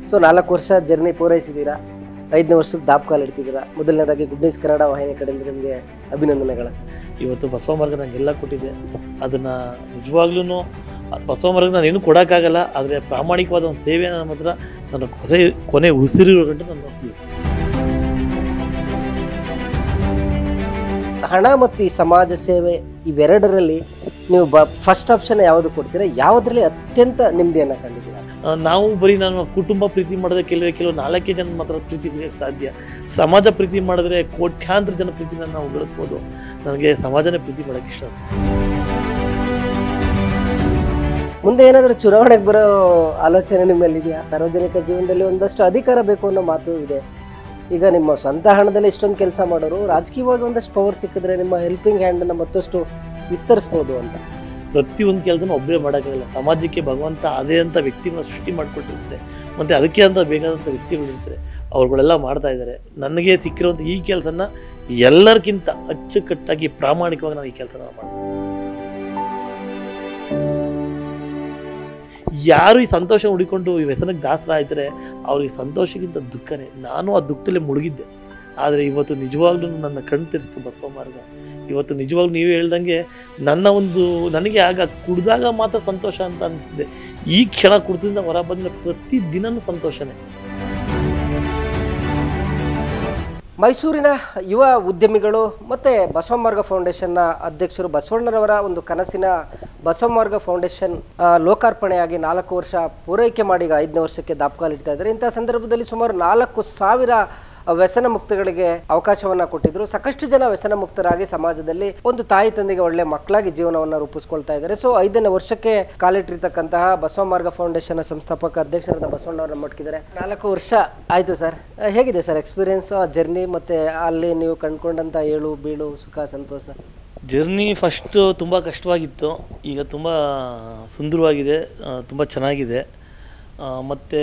So 4 ವರ್ಷ journey ಪೂರೈಸಿದ್ದೀರಾ, 5ನೇ ವರ್ಷಕ್ಕೆ ದಾಪುಗಾಲು ಇಡ್ತಿದ್ದೀರಾ. ಮೊದಲನೇದಾಗಿ ಗುಡ್ ನ್ಯೂಸ್ ಕನ್ನಡ ವಾಹಿನಿ ಕಡೆಯಿಂದ ನಿಮಗೆ ಅಭಿನಂದನೆಗಳು ಸರ್. ಇವತ್ತು ಬಸವ ಮಾರ್ಗ ನನಗೆಲ್ಲ ಕೊಟ್ಟಿದೆ. ಅದನ್ನು ನಿಜವಾಗ್ಲೂ ಬಸವ ಮಾರ್ಗ ನಾನೇನು ಕೊಡೋಕ್ಕಾಗಲ್ಲ, ಆದರೆ ಪ್ರಾಮಾಣಿಕವಾದ ಒಂದು ಸೇವೆ ನನ್ನ ಹತ್ರ ನನ್ನ ಕೊನೆ ಉಸಿರಿರೋ ಗಂಟು ನಾನು ಸಲ್ಲಿಸ್ತೀನಿ. ಹಣ ಮತ್ತು ಈ ಸಮಾಜ ಸೇವೆ ಇವೆರಡರಲ್ಲಿ ನೀವು ಫಸ್ಟ್ ಆಪ್ಷನ್ ಯಾವುದು ಕೊಡ್ತೀರಾ? ಯಾವುದರಲ್ಲಿ ಅತ್ಯಂತ ನೆಮ್ಮದಿಯನ್ನು ಕಂಡಿದ್ದೀರಾ? ನಾವು ಬರೀ ನಾನು ಕುಟುಂಬ ಪ್ರೀತಿ ಮಾಡಿದ್ರೆ ಕೆಲವು 4 ಜನ ಮಾತ್ರ ಪ್ರೀತಿ ಸಿಗೋಕ್ಕೆ ಸಾಧ್ಯ. ಸಮಾಜ ಪ್ರೀತಿ ಮಾಡಿದ್ರೆ ಕೋಟ್ಯಾಂತರ ಜನ ಪ್ರೀತಿನ ನಾವು ಗಳಿಸ್ಬೋದು. ನನಗೆ ಸಮಾಜನೇ ಪ್ರೀತಿ ಮಾಡೋಕ್ಕೆ ಇಷ್ಟ. ಮುಂದೆ ಏನಾದರೂ ಚುನಾವಣೆಗೆ ಬರೋ ಆಲೋಚನೆ ನಿಮ್ಮಲ್ಲಿದೆಯಾ? ಸಾರ್ವಜನಿಕ ಜೀವನದಲ್ಲಿ ಒಂದಷ್ಟು ಅಧಿಕಾರ ಬೇಕು ಅನ್ನೋ ಮಾತು ಇದೆ. ಈಗ ನಿಮ್ಮ ಸ್ವಂತ ಹಣದಲ್ಲಿ ಇಷ್ಟೊಂದು ಕೆಲಸ ಮಾಡೋರು ರಾಜಕೀಯವಾಗಿ ಒಂದಷ್ಟು ಪವರ್ ಸಿಕ್ಕಿದ್ರೆ ನಿಮ್ಮ ಹೆಲ್ಪಿಂಗ್ ಹ್ಯಾಂಡನ್ನು ಮತ್ತಷ್ಟು ವಿಸ್ತರಿಸ್ಬೋದು ಅಂತ. ಪ್ರತಿಯೊಂದು ಕೆಲಸನೂ ಒಬ್ಬರೇ ಮಾಡೋಕ್ಕಾಗಲ್ಲ. ಸಮಾಜಕ್ಕೆ ಭಗವಂತ ಅದೇ ಅಂತ ವ್ಯಕ್ತಿಗಳನ್ನ ಸೃಷ್ಟಿ ಮಾಡಿಕೊಟ್ಟಿರ್ತಾರೆ, ಮತ್ತು ಅದಕ್ಕೆ ಅಂತ ಬೇಕಾದಂಥ ವ್ಯಕ್ತಿಗಳಿರ್ತಾರೆ, ಅವ್ರುಗಳೆಲ್ಲ ಮಾಡ್ತಾ ಇದ್ದಾರೆ. ನನಗೆ ಸಿಕ್ಕಿರುವಂಥ ಈ ಕೆಲಸನ ಎಲ್ಲರಿಗಿಂತ ಅಚ್ಚುಕಟ್ಟಾಗಿ ಪ್ರಾಮಾಣಿಕವಾಗಿ ನಾನು ಈ ಕೆಲಸನ ಮಾಡ್ತೀನಿ. ಯಾರು ಈ ಸಂತೋಷ ಹುಡಿಕೊಂಡು ಈ ವ್ಯಸನಕ್ಕೆ ದಾಸರಾಯ್ತಾರೆ ಅವ್ರಿಗೆ ಸಂತೋಷಕ್ಕಿಂತ ದುಃಖನೇ. ನಾನು ಆ ದುಃಖದಲ್ಲೇ ಮುಳುಗಿದ್ದೆ, ಆದರೆ ಇವತ್ತು ನಿಜವಾಗ್ಲೂ ನನ್ನ ಕಣ್ಣು ತೆರೆಸ್ತು ಬಸವ ಮಾರ್ಗ. ಇವತ್ತು ನಿಜವಾಗ್ಲೂ ನೀವು ಹೇಳ್ದಂಗೆ ನನಗೆ ಆಗ ಕುಡಿದಾಗ ಮಾತ್ರ ಸಂತೋಷ ಅಂತ ಅನಿಸ್ತಿದೆ. ಈ ಕ್ಷಣ ಕುಡಿದಿಂದ ಹೊರ ಬಂದರೆ ಪ್ರತಿ ದಿನನೂ ಸಂತೋಷನೇ. ಮೈಸೂರಿನ ಯುವ ಉದ್ಯಮಿಗಳು ಮತ್ತು ಬಸವಮಾರ್ಗ ಫೌಂಡೇಶನ್ನ ಅಧ್ಯಕ್ಷರು ಬಸವಣ್ಣರವರ ಒಂದು ಕನಸಿನ ಬಸವಮಾರ್ಗ ಫೌಂಡೇಶನ್ ಲೋಕಾರ್ಪಣೆಯಾಗಿ 4 ವರ್ಷ ಪೂರೈಕೆ ಮಾಡಿ ಈಗ 5ನೇ ವರ್ಷಕ್ಕೆ ದಾಪುಗಾಲು ಇಡ್ತಾ ಇದ್ದಾರೆ. ಇಂಥ ಸಂದರ್ಭದಲ್ಲಿ ಸುಮಾರು 4,000 ವ್ಯಸನ ಮುಕ್ತಗಳಿಗೆ ಅವಕಾಶವನ್ನು ಕೊಟ್ಟಿದ್ರು. ಸಾಕಷ್ಟು ಜನ ವ್ಯಸನ ಮುಕ್ತರಾಗಿ ಸಮಾಜದಲ್ಲಿ ಒಂದು ತಾಯಿ ತಂದೆಗೆ ಒಳ್ಳೆ ಮಕ್ಕಳಾಗಿ ಜೀವನವನ್ನು ರೂಪಿಸ್ಕೊಳ್ತಾ ಇದ್ದಾರೆ. ಸೊ 5ನೇ ವರ್ಷಕ್ಕೆ ಕಾಲಿಟ್ಟಿರ್ತಕ್ಕಂತಹ ಬಸವಮಾರ್ಗ ಫೌಂಡೇಶನ್ ಸಂಸ್ಥಾಪಕ ಅಧ್ಯಕ್ಷರಾದ ಬಸವಣ್ಣವ್ರನ್ನ ಮಟ್ಕಿದ್ದಾರೆ. 4 ವರ್ಷ ಆಯಿತು ಸರ್. ಹೇಗಿದೆ ಸರ್ ಎಕ್ಸ್ಪೀರಿಯನ್ಸ್, ಜರ್ನಿ, ಮತ್ತು ಅಲ್ಲಿ ನೀವು ಕಂಡುಕೊಂಡಂಥ ಏಳು ಬೀಳು ಸುಖ ಸಂತೋಷ? ಜರ್ನಿ ಫಸ್ಟು ತುಂಬ ಕಷ್ಟವಾಗಿತ್ತು, ಈಗ ತುಂಬ ಸುಂದರವಾಗಿದೆ, ತುಂಬ ಚೆನ್ನಾಗಿದೆ. ಮತ್ತು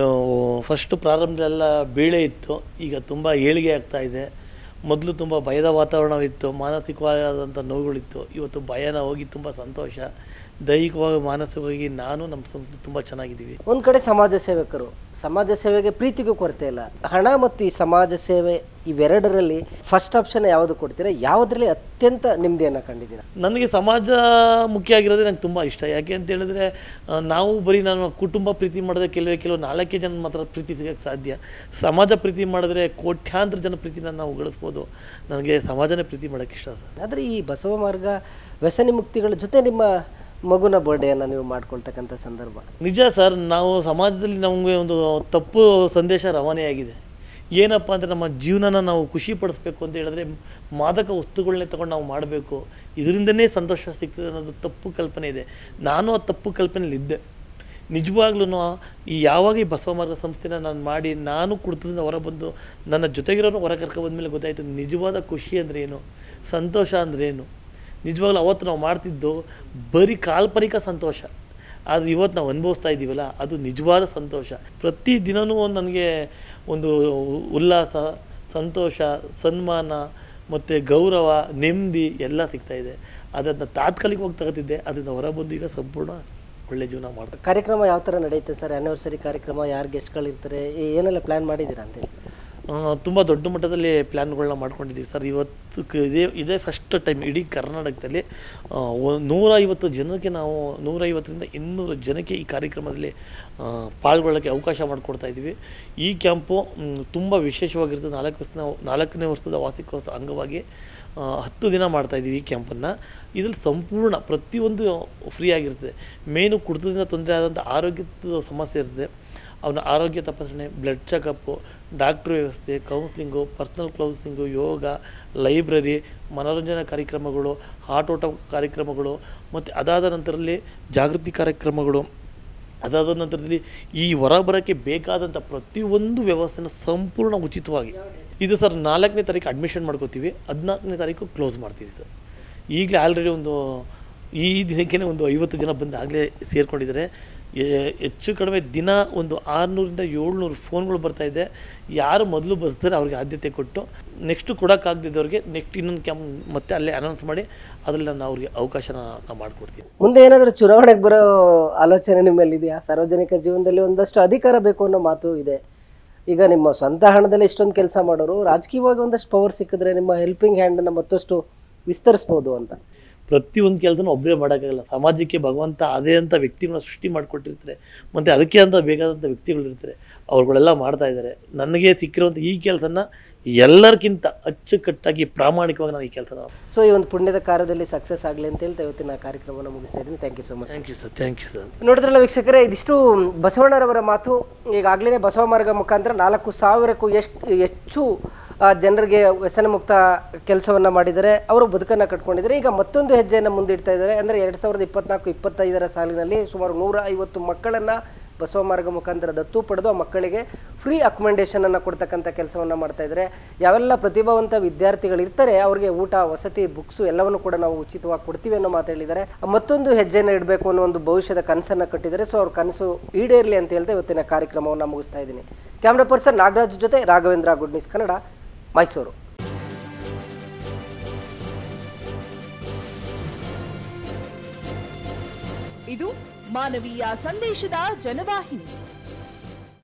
ಫಸ್ಟು ಪ್ರಾರಂಭದಲ್ಲೆಲ್ಲ ಬೇಳೆ ಇತ್ತು, ಈಗ ತುಂಬ ಏಳಿಗೆ ಆಗ್ತಾಯಿದೆ. ಮೊದಲು ತುಂಬ ಭಯದ ವಾತಾವರಣವಿತ್ತು, ಮಾನಸಿಕವಾದಂಥ ನೋವುಗಳಿತ್ತು. ಇವತ್ತು ಭಯನ ಹೋಗಿ ತುಂಬ ಸಂತೋಷ, ದೈಹಿಕವಾಗಿ ಮಾನಸಿಕವಾಗಿ ನಾನು ನಮ್ಮ ಸಂಸ್ಥೆ ತುಂಬ ಚೆನ್ನಾಗಿದ್ದೀವಿ. ಒಂದು ಕಡೆ ಸಮಾಜ ಸೇವಕರು, ಸಮಾಜ ಸೇವೆಗೆ ಪ್ರೀತಿಗೂ ಕೊರತೆ ಇಲ್ಲ. ಹಣ ಮತ್ತು ಈ ಸಮಾಜ ಸೇವೆ ಇವೆರಡರಲ್ಲಿ ಫಸ್ಟ್ ಆಪ್ಷನ್ ಯಾವುದು ಕೊಡ್ತೀರಾ? ಯಾವುದರಲ್ಲಿ ಅತ್ಯಂತ ನೆಮ್ಮದಿಯನ್ನು ಕಂಡಿದ್ದೀರಾ? ನನಗೆ ಸಮಾಜ ಮುಖ್ಯ ಆಗಿರೋದೇ ನಂಗೆ ತುಂಬ ಇಷ್ಟ. ಯಾಕೆ ಅಂತ ಹೇಳಿದ್ರೆ ನಾವು ಬರೀ ನಾನು ಕುಟುಂಬ ಪ್ರೀತಿ ಮಾಡಿದ್ರೆ ಕೆಲವು 4 ಜನ ಮಾತ್ರ ಪ್ರೀತಿ ಸಿಗೋಕ್ಕೆ ಸಾಧ್ಯ. ಸಮಾಜ ಪ್ರೀತಿ ಮಾಡಿದ್ರೆ ಕೋಟ್ಯಾಂತರ ಜನ ಪ್ರೀತಿನ ನಾವು ಗಳಿಸ್ಬೋದು. ನನಗೆ ಸಮಾಜನೇ ಪ್ರೀತಿ ಮಾಡೋಕ್ಕೆ ಇಷ್ಟ ಸರ್. ಆದರೆ ಈ ಬಸವ ಮಾರ್ಗ ವ್ಯಸನಿ ಮುಕ್ತಿಗಳ ಜೊತೆ ನಿಮ್ಮ ಮಗುನ ಬರ್ಡೇಯನ್ನು ನೀವು ಮಾಡ್ಕೊಳ್ತಕ್ಕಂಥ ಸಂದರ್ಭ ನಿಜ ಸರ್. ನಾವು ಸಮಾಜದಲ್ಲಿ ನಮಗೆ ಒಂದು ತಪ್ಪು ಸಂದೇಶ ರವಾನೆಯಾಗಿದೆ. ಏನಪ್ಪ ಅಂದರೆ ನಮ್ಮ ಜೀವನನ ನಾವು ಖುಷಿ ಪಡಿಸ್ಬೇಕು ಅಂತ ಹೇಳಿದ್ರೆ ಮಾದಕ ವಸ್ತುಗಳನ್ನೇ ತೊಗೊಂಡು ನಾವು ಮಾಡಬೇಕು, ಇದರಿಂದನೇ ಸಂತೋಷ ಸಿಗ್ತದೆ ಅನ್ನೋದು ತಪ್ಪು ಕಲ್ಪನೆ ಇದೆ. ನಾನು ಆ ತಪ್ಪು ಕಲ್ಪನೆಯಲ್ಲಿದ್ದೆ. ನಿಜವಾಗ್ಲೂ ಯಾವಾಗ ಈ ಬಸವ ಮಾರ್ಗ ಸಂಸ್ಥೆನ ನಾನು ಮಾಡಿ ನಾನು ಕುಡಿತದಿಂದ ಹೊರ ಬಂದು ನನ್ನ ಜೊತೆಗಿರೋನು ಹೊರ ಕರ್ಕೊಬಂದ್ಮೇಲೆ ಗೊತ್ತಾಯಿತು ನಿಜವಾದ ಖುಷಿ ಅಂದರೆ ಏನು, ಸಂತೋಷ ಅಂದ್ರೇನು. ನಿಜವಾಗ್ಲೂ ಅವತ್ತು ನಾವು ಮಾಡ್ತಿದ್ದು ಬರೀ ಕಾಲ್ಪನಿಕ ಸಂತೋಷ, ಆದರೆ ಇವತ್ತು ನಾವು ಅನುಭವಿಸ್ತಾ ಇದ್ದೀವಲ್ಲ ಅದು ನಿಜವಾದ ಸಂತೋಷ. ಪ್ರತಿ ದಿನವೂ ನನಗೆ ಒಂದು ಉಲ್ಲಾಸ, ಸಂತೋಷ, ಸನ್ಮಾನ ಮತ್ತು ಗೌರವ, ನೆಮ್ಮದಿ ಎಲ್ಲ ಸಿಗ್ತಾಯಿದೆ. ಅದನ್ನು ತಾತ್ಕಾಲಿಕವಾಗಿ ತಗೋತಿದ್ದೆ, ಅದರಿಂದ ಹೊರಬಂದು ಈಗ ಸಂಪೂರ್ಣ ಒಳ್ಳೆ ಜೀವನ ಮಾಡ್ತಾರೆ. ಕಾರ್ಯಕ್ರಮ ಯಾವ ಥರ ನಡೆಯುತ್ತೆ ಸರ್? ಆ್ಯನಿವರ್ಸರಿ ಕಾರ್ಯಕ್ರಮ, ಯಾರು ಗೆಸ್ಟ್ಗಳಿರ್ತಾರೆ, ಏನೆಲ್ಲ ಪ್ಲ್ಯಾನ್ ಮಾಡಿದ್ದೀರಾ ಅಂತೇಳಿ? ತುಂಬ ದೊಡ್ಡ ಮಟ್ಟದಲ್ಲಿ ಪ್ಲ್ಯಾನ್ಗಳನ್ನ ಮಾಡ್ಕೊಂಡಿದ್ದೀವಿ ಸರ್. ಇವತ್ತು ಇದೇ ಫಸ್ಟ್ ಟೈಮ್ ಇಡೀ ಕರ್ನಾಟಕದಲ್ಲಿ 150 ಜನಕ್ಕೆ ನಾವು 150ರಿಂದ 200 ಜನಕ್ಕೆ ಈ ಕಾರ್ಯಕ್ರಮದಲ್ಲಿ ಪಾಲ್ಗೊಳ್ಳೋಕ್ಕೆ ಅವಕಾಶ ಮಾಡಿಕೊಡ್ತಾಯಿದ್ದೀವಿ. ಈ ಕ್ಯಾಂಪು ತುಂಬ ವಿಶೇಷವಾಗಿರ್ತದೆ. 4ನೇ ವರ್ಷದ ವಾರ್ಷಿಕೋತ್ಸವ ಅಂಗವಾಗಿ 10 ದಿನ ಮಾಡ್ತಾಯಿದ್ದೀವಿ ಈ ಕ್ಯಾಂಪನ್ನು. ಇದರಲ್ಲಿ ಸಂಪೂರ್ಣ ಪ್ರತಿಯೊಂದು ಫ್ರೀ ಆಗಿರ್ತದೆ. ಮೇನು ಕುಡಿತದಿಂದ ತೊಂದರೆ ಆದಂಥ ಆರೋಗ್ಯದ ಸಮಸ್ಯೆ ಇರ್ತದೆ, ಅವನ ಆರೋಗ್ಯ ತಪಾಸಣೆ, ಬ್ಲಡ್ ಚೆಕಪ್ಪು, ಡಾಕ್ಟ್ರ್ ವ್ಯವಸ್ಥೆ, counselling, personal counselling, yoga, library, ಮನೋರಂಜನಾ ಕಾರ್ಯಕ್ರಮಗಳು, ಆಟೋಟ ಕಾರ್ಯಕ್ರಮಗಳು, ಮತ್ತು ಅದಾದ ನಂತರದಲ್ಲಿ ಜಾಗೃತಿ ಕಾರ್ಯಕ್ರಮಗಳು, ಅದಾದ ನಂತರದಲ್ಲಿ ಈ ಹೊರಬರೋಕ್ಕೆ ಬೇಕಾದಂಥ ಪ್ರತಿಯೊಂದು ವ್ಯವಸ್ಥೆನ ಸಂಪೂರ್ಣ ಉಚಿತವಾಗಿ. ಇದು ಸರ್ 4ನೇ ತಾರೀಕು ಅಡ್ಮಿಷನ್ ಮಾಡ್ಕೋತೀವಿ, 14ನೇ ತಾರೀಕು ಕ್ಲೋಸ್ ಮಾಡ್ತೀವಿ ಸರ್. ಈಗಲೇ ಆಲ್ರೆಡಿ ಒಂದು ಈ ದಿನಕ್ಕೆ ಒಂದು 50 ಜನ ಬಂದು ಆಗಲೇ ಸೇರಿಕೊಂಡಿದ್ದಾರೆ. ಹೆಚ್ಚು ಕಡಿಮೆ ದಿನ ಒಂದು 600ರಿಂದ 700 ಫೋನ್ಗಳು ಬರ್ತಾಯಿದೆ. ಯಾರು ಮೊದಲು ಬರ್ತಾರೆ ಅವ್ರಿಗೆ ಆದ್ಯತೆ ಕೊಟ್ಟು, ನೆಕ್ಸ್ಟು ಕೊಡೋಕ್ಕಾಗದಿದ್ದವ್ರಿಗೆ ನೆಕ್ಸ್ಟ್ ಇನ್ನೊಂದು ಕ್ಯಾಂಪ್ ಮತ್ತೆ ಅಲ್ಲೇ ಅನೌನ್ಸ್ ಮಾಡಿ ಅದರಲ್ಲಿ ನಾನು ಅವ್ರಿಗೆ ಅವಕಾಶನ ನಾವು ಮಾಡಿಕೊಡ್ತೀನಿ. ಮುಂದೆ ಏನಾದರೂ ಚುನಾವಣೆಗೆ ಬರೋ ಆಲೋಚನೆ ನಿಮ್ಮಲ್ಲಿದೆಯಾ? ಸಾರ್ವಜನಿಕ ಜೀವನದಲ್ಲಿ ಒಂದಷ್ಟು ಅಧಿಕಾರ ಬೇಕು ಅನ್ನೋ ಮಾತು ಇದೆ. ಈಗ ನಿಮ್ಮ ಸ್ವಂತ ಹಣದಲ್ಲಿ ಇಷ್ಟೊಂದು ಕೆಲಸ ಮಾಡೋರು ರಾಜಕೀಯವಾಗಿ ಒಂದಷ್ಟು ಪವರ್ ಸಿಕ್ಕಿದ್ರೆ ನಿಮ್ಮ ಹೆಲ್ಪಿಂಗ್ ಹ್ಯಾಂಡನ್ನು ಮತ್ತಷ್ಟು ವಿಸ್ತರಿಸ್ಬೋದು ಅಂತ. ಪ್ರತಿಯೊಂದು ಕೆಲಸನೂ ಒಬ್ಬರೇ ಮಾಡೋಕ್ಕಾಗಲ್ಲ. ಸಮಾಜಕ್ಕೆ ಭಗವಂತ ಅದೇ ಅಂತ ವ್ಯಕ್ತಿಗಳನ್ನ ಸೃಷ್ಟಿ ಮಾಡಿಕೊಟ್ಟಿರ್ತಾರೆ, ಮತ್ತು ಅದಕ್ಕೆ ಅಂತ ಬೇಕಾದಂಥ ವ್ಯಕ್ತಿಗಳಿರ್ತಾರೆ, ಅವ್ರುಗಳೆಲ್ಲ ಮಾಡ್ತಾಯಿದ್ದಾರೆ. ನನಗೆ ಸಿಕ್ಕಿರುವಂಥ ಈ ಕೆಲಸನ ಎಲ್ಲರಿಗಿಂತ ಅಚ್ಚುಕಟ್ಟಾಗಿ ಪ್ರಾಮಾಣಿಕವಾಗಿ ನಾನು ಈ ಕೆಲಸನ ಸೊ ಈ ಒಂದು ಪುಣ್ಯದ ಕಾರ್ಯದಲ್ಲಿ ಸಕ್ಸಸ್ ಆಗಲಿ ಅಂತ ಹೇಳ್ತಾ ಇವತ್ತಿನ ಕಾರ್ಯಕ್ರಮವನ್ನು ಮುಗಿಸ್ತಾ ಇದ್ದೀನಿ. Thank you so much. Thank you sir. ನೋಡಿದ್ರಲ್ಲ ವೀಕ್ಷಕರೇ, ಇದಿಷ್ಟು ಬಸವಣ್ಣರವರ ಮಾತು. ಈಗಾಗಲೇ ಬಸವ ಮಾರ್ಗ ಮುಖಾಂತರ 4,000ಕ್ಕೂ ಹೆಚ್ಚು ಜನರಿಗೆ ವ್ಯಸನ ಮುಕ್ತ ಕೆಲಸವನ್ನು ಮಾಡಿದ್ದಾರೆ. ಅವರು ಬದುಕನ್ನು ಕಟ್ಕೊಂಡಿದ್ದಾರೆ. ಈಗ ಮತ್ತೊಂದು ಹೆಜ್ಜೆಯನ್ನು ಮುಂದಿಡ್ತಾ ಇದ್ದಾರೆ. ಅಂದರೆ 2024-25 ಸಾಲಿನಲ್ಲಿ ಸುಮಾರು 150 ಮಕ್ಕಳನ್ನು ಬಸವ ಮಾರ್ಗ ಮುಖಾಂತರ ದತ್ತು ಪಡೆದು ಆ ಮಕ್ಕಳಿಗೆ ಫ್ರೀ ಅಕೊಮೆಂಡೇಷನನ್ನು ಕೊಡ್ತಕ್ಕಂಥ ಕೆಲಸವನ್ನು ಮಾಡ್ತಾ ಇದ್ದಾರೆ. ಯಾವೆಲ್ಲ ಪ್ರತಿಭಾವಂತ ವಿದ್ಯಾರ್ಥಿಗಳಿರ್ತಾರೆ ಅವ್ರಿಗೆ ಊಟ, ವಸತಿ, ಬುಕ್ಸು ಎಲ್ಲವನ್ನು ಕೂಡ ನಾವು ಉಚಿತವಾಗಿ ಕೊಡ್ತೀವಿ ಅನ್ನೋ ಮಾತು ಹೇಳಿದ್ದಾರೆ. ಮತ್ತೊಂದು ಹೆಜ್ಜೆಯನ್ನು ಇಡಬೇಕು ಅನ್ನೋ ಒಂದು ಭವಿಷ್ಯದ ಕನಸನ್ನು ಕಟ್ಟಿದ್ದಾರೆ. ಸೊ ಅವ್ರ ಕನಸು ಈಡೇರಲಿ ಅಂತ ಹೇಳ್ತಾ ಇವತ್ತಿನ ಕಾರ್ಯಕ್ರಮವನ್ನು ಮುಗಿಸ್ತಾ ಇದ್ದೀನಿ. ಕ್ಯಾಮ್ರಾ ಪರ್ಸನ್ ನಾಗರಾಜ್ ಜೊತೆ ರಾಘವೇಂದ್ರ, ಗುಡ್ ನ್ಯೂಸ್ ಕನ್ನಡ, ಮೈಸೂರು. ಇದು ಮಾನವೀಯ ಸಂದೇಶದ ಜನವಾಹಿನಿ.